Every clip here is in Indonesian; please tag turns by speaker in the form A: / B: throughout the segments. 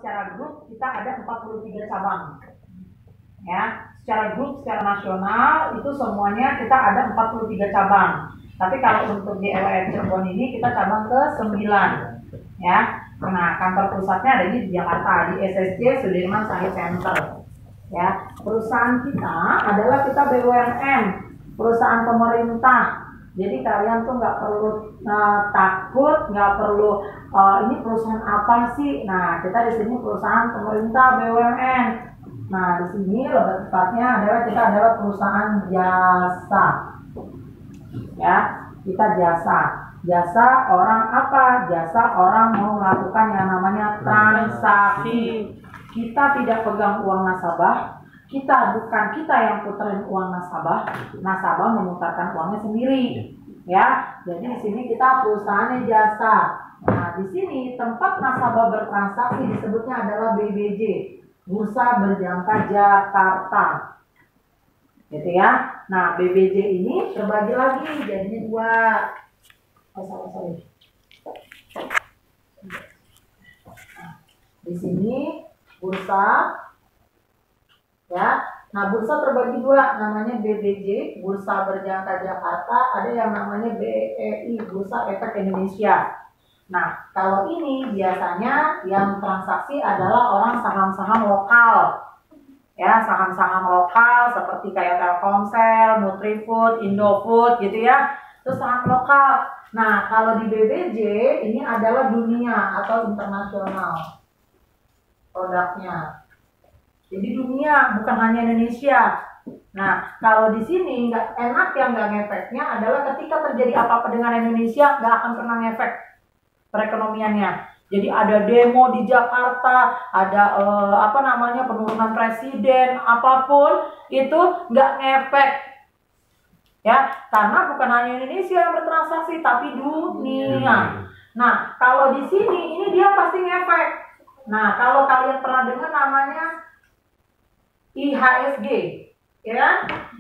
A: secara grup kita ada 43 cabang. Ya, secara grup, secara nasional itu semuanya kita ada 43 cabang. Tapi kalau untuk di LWF Cirebon ini kita cabang ke 9. Ya. Nah, kantor pusatnya ada di Jakarta, di SSC Sudirman Sahid Center. Ya, perusahaan kita adalah kita BUMN, perusahaan pemerintah. Jadi kalian tuh nggak perlu takut, nggak perlu ini perusahaan apa sih? Nah, kita di sini perusahaan pemerintah BUMN. Nah, di sini lebih tepatnya adalah kita adalah perusahaan jasa. Ya, kita jasa. Jasa orang apa? Jasa orang mau melakukan yang namanya transaksi. Kita tidak pegang uang nasabah. Kita yang puterin uang nasabah. Nasabah memutarkan uangnya sendiri. Ya, jadi di sini kita perusahaannya jasa. Nah, di sini tempat nasabah bertransaksi disebutnya adalah BBJ. Bursa Berjangka Jakarta, gitu ya. Nah, BBJ ini terbagi lagi jadinya 2. Di sini bursa, ya. Nah, bursa terbagi 2, namanya BBJ, Bursa Berjangka Jakarta. Ada yang namanya BEI, Bursa Efek Indonesia. Nah, kalau ini biasanya yang transaksi adalah orang saham-saham lokal. Ya, saham-saham lokal seperti kayak Telkomsel, Nutrifood, Indofood gitu ya. Itu saham lokal. Nah, kalau di BBJ ini adalah dunia atau internasional produknya. Jadi dunia, bukan hanya Indonesia. Nah, kalau di sini nggak enak yang nggak ngefeknya adalah ketika terjadi apa-apa dengan Indonesia nggak akan pernah ngefek perekonomiannya. Jadi ada demo di Jakarta, ada penurunan presiden, apapun itu nggak ngefek, ya, karena bukan hanya Indonesia yang bertransaksi, tapi dunia. Nah, kalau di sini ini dia pasti ngefek. Nah, kalau kalian pernah dengar namanya IHSG, ya kan?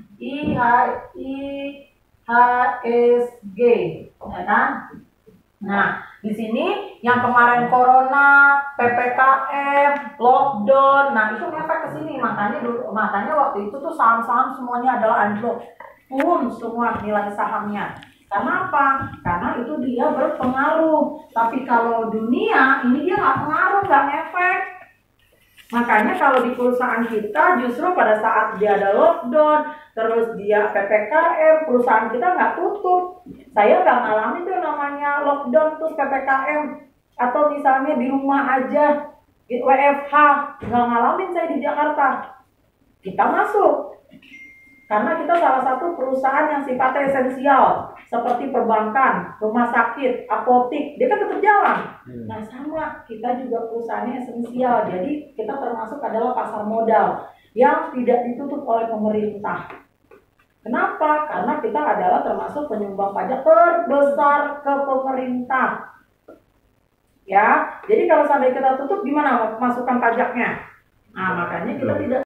A: IHSG, ya kan? Nah, di sini yang kemarin corona, PPKM, lockdown, nah itu ngefek ke sini. Makanya waktu itu tuh saham-saham semuanya adalah anjlok, turun semua nilai sahamnya. Karena apa? Karena itu dia berpengaruh. Tapi kalau dunia ini dia nggak pengaruh, nggak ngefek. Makanya kalau di perusahaan kita justru pada saat dia ada lockdown, terus dia PPKM, perusahaan kita nggak tutup. Saya nggak ngalamin tuh namanya lockdown terus PPKM, atau misalnya di rumah aja, WFH, nggak ngalamin saya di Jakarta. Kita masuk, karena kita salah satu perusahaan yang sifatnya esensial, seperti perbankan, rumah sakit, apotik, dia kan tetap jalan. Nah sama, kita juga perusahaannya esensial, jadi kita termasuk adalah pasar modal yang tidak ditutup oleh pemerintah. Kenapa? Karena kita adalah termasuk penyumbang pajak terbesar ke pemerintah. Ya, jadi kalau sampai kita tutup gimana masukan pajaknya? Nah makanya kita tidak